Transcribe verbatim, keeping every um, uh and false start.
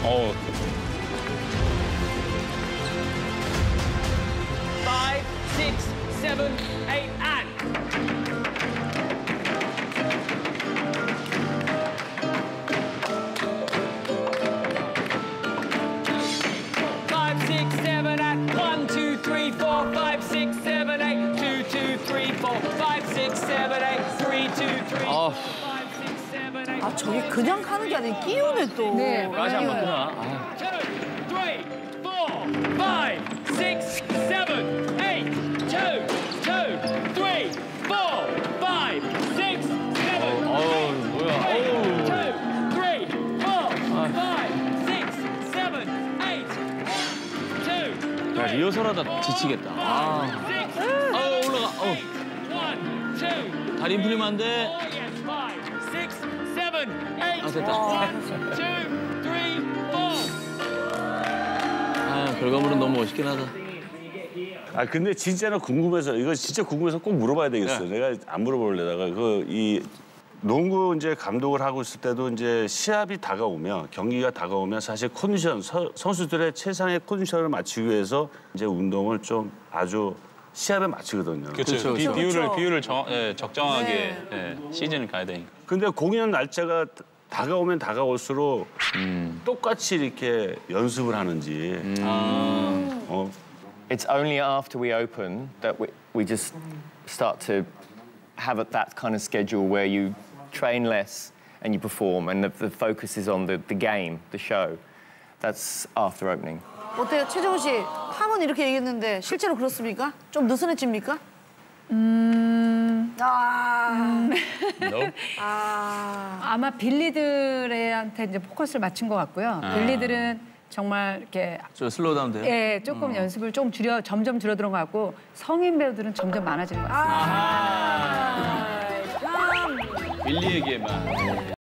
어. Five, six, seven, eight, and. Five, six, seven, and one, two, three, four, five, six, seven, eight, two, two, three, four, five, six, seven, eight, three, two, three, four, five, six, seven, eight. 아, 저게 그냥 하는 게 아니라 끼우네 또. 네. 까지 안 맞구나. Two, three, four, five, six, seven, eight, two, two, three, four, five, six, seven, 어우, 뭐야. eight, 어우. two, three, four, five, six, seven, eight, two, 야, 리허설하다 지치겠다. 아. six, 아, 올라가. 어. one, two, 다리 풀리면 안 돼. four, yes, five, six, seven, eight, 아, 됐다. one, two, three, four. 아, 결과물은 너무 멋있긴 하다. 아 근데 진짜로 궁금해서 이거 진짜 궁금해서 꼭 물어봐야 되겠어요. 네. 내가 안 물어보려다가 그 이 농구 이제 감독을 하고 있을 때도 이제 시합이 다가오면 경기가 다가오면 사실 컨디션 서, 선수들의 최상의 컨디션을 맞추기 위해서 이제 운동을 좀 아주 시합에 맞추거든요. 그렇죠. 비, 그렇죠. 비율을 비율을 정, 예, 적정하게 예, 시즌을 가야 되니까. 근데 공연 날짜가 다가오면 다가올수록 똑같이 이렇게 연습을 하는지 어, It's only after we open that we, we just start to have a, that kind of schedule where you train less and you perform, and the, the focus is on the, the game, the show. That's after opening. 어때요, 최정우 씨? 팜은 이렇게 얘기했는데 실제로 그렇습니까? 좀 느슨해집니까? 음... 아, Nope. 아, 아마 빌리들한테 이제 포커스를 맞춘 것 같고요. 빌리들은 정말 이렇게 저 슬로우 다운 돼요? 예, 조금 연습을 좀 줄여 점점 줄어드는 것 같고 성인 배우들은 점점 많아지는 것 같습니다. 아, 팜. 빌리에게만.